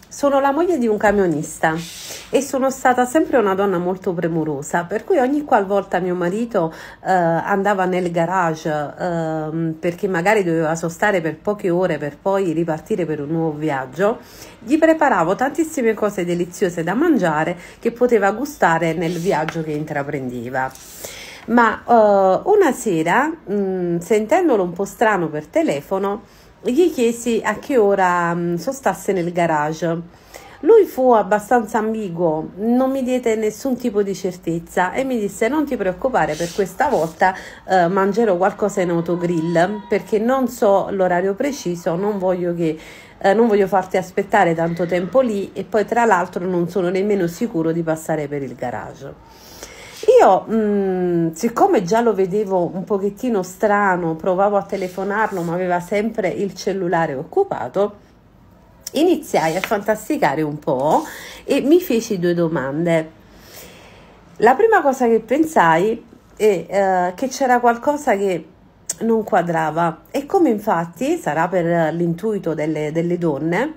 Sono la moglie di un camionista e sono stata sempre una donna molto premurosa, per cui ogni qualvolta mio marito andava nel garage perché magari doveva sostare per poche ore per poi ripartire per un nuovo viaggio, gli preparavo tantissime cose deliziose da mangiare che poteva gustare nel viaggio che intraprendeva. Ma una sera, sentendolo un po' strano per telefono, gli chiesi a che ora sostasse nel garage. Lui fu abbastanza ambiguo, non mi diede nessun tipo di certezza e mi disse: non ti preoccupare, per questa volta mangerò qualcosa in autogrill perché non so l'orario preciso, non voglio farti aspettare tanto tempo lì e poi tra l'altro non sono nemmeno sicuro di passare per il garage. Io, siccome già lo vedevo un pochettino strano, provavo a telefonarlo, ma aveva sempre il cellulare occupato, iniziai a fantasticare un po' e mi feci due domande. La prima cosa che pensai è che c'era qualcosa che non quadrava e come infatti sarà per l'intuito delle donne,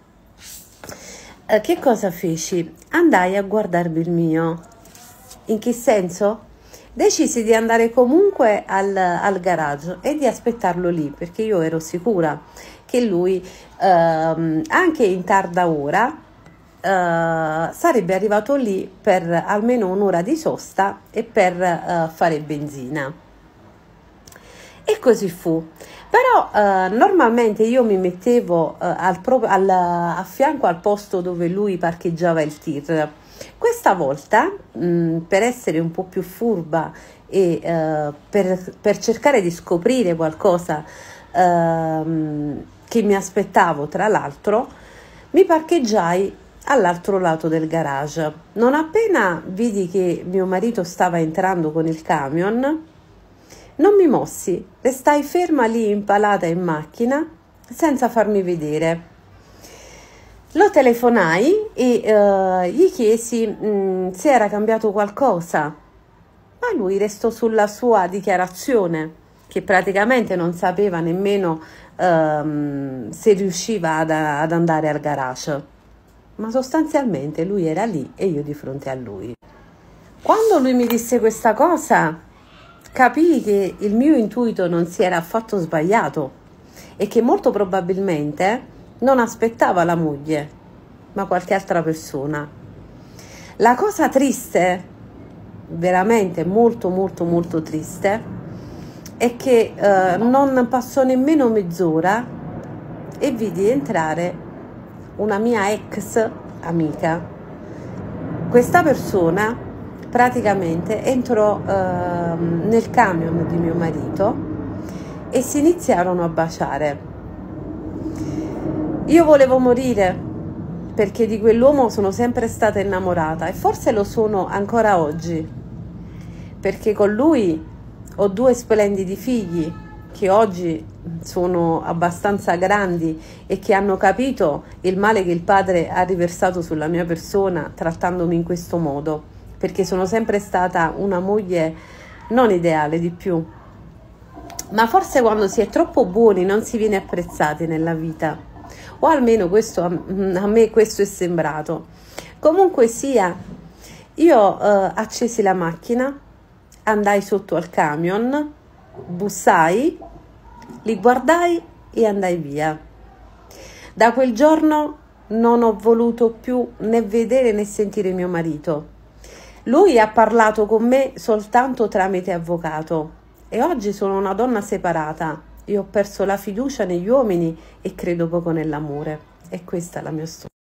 che cosa feci? Andai a guardarmi il mio. In che senso? Decisi di andare comunque al garage e di aspettarlo lì perché io ero sicura che lui anche in tarda ora sarebbe arrivato lì per almeno un'ora di sosta e per fare benzina. E così fu. Però normalmente io mi mettevo a fianco al posto dove lui parcheggiava il tir. Questa volta, per essere un po' più furba e per cercare di scoprire qualcosa che mi aspettavo, tra l'altro, mi parcheggiai all'altro lato del garage. Non appena vidi che mio marito stava entrando con il camion, non mi mossi, restai ferma lì impalata in macchina senza farmi vedere. Lo telefonai e gli chiesi se era cambiato qualcosa, ma lui restò sulla sua dichiarazione, che praticamente non sapeva nemmeno se riusciva ad andare al garage, ma sostanzialmente lui era lì e io di fronte a lui. Quando lui mi disse questa cosa, capii che il mio intuito non si era affatto sbagliato e che molto probabilmente non aspettava la moglie, ma qualche altra persona. La cosa triste, veramente molto molto molto triste, è che non passò nemmeno mezz'ora e vidi entrare una mia ex amica. Questa persona praticamente entrò nel camion di mio marito e si iniziarono a baciare. Io volevo morire perché di quell'uomo sono sempre stata innamorata e forse lo sono ancora oggi, perché con lui ho due splendidi figli che oggi sono abbastanza grandi e che hanno capito il male che il padre ha riversato sulla mia persona trattandomi in questo modo, perché sono sempre stata una moglie non ideale di più, ma forse quando si è troppo buoni non si viene apprezzati nella vita. O almeno questo a me questo è sembrato. Comunque sia, io accesi la macchina, andai sotto al camion, bussai, li guardai e andai via. Da quel giorno non ho voluto più né vedere né sentire mio marito. Lui ha parlato con me soltanto tramite avvocato e oggi sono una donna separata. Io ho perso la fiducia negli uomini e credo poco nell'amore. E questa è la mia storia.